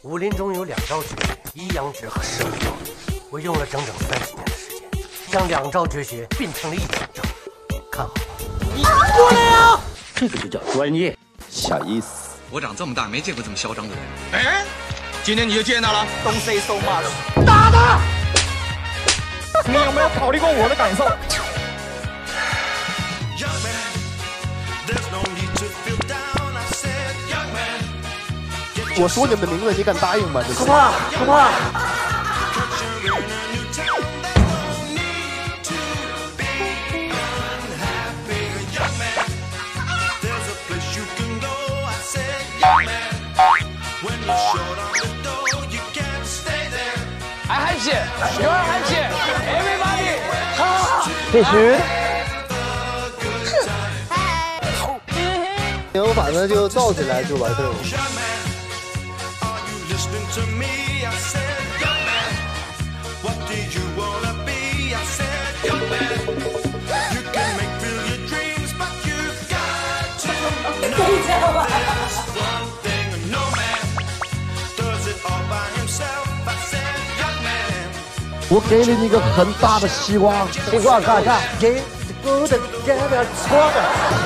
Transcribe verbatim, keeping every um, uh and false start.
武林中有两招绝学，一阳指和十二招。我用了整整三十年的时间，将两招绝学变成了一整招。看好了，你过来呀！ 这个就叫专业，小意思。 我长这么大没见过这么嚣张的人。 哎，今天你就见到了。 Don't say so much。 打他！ 你有没有考虑过我的感受？ 我说你们的名字，你敢答应吗？ 可怕，可怕！ I hype shit, you are hype shit, everybody。 必须。行，反正就造起来就完事儿了。我给了你一个很大的希望， 西瓜卡卡，给 good 这边错的。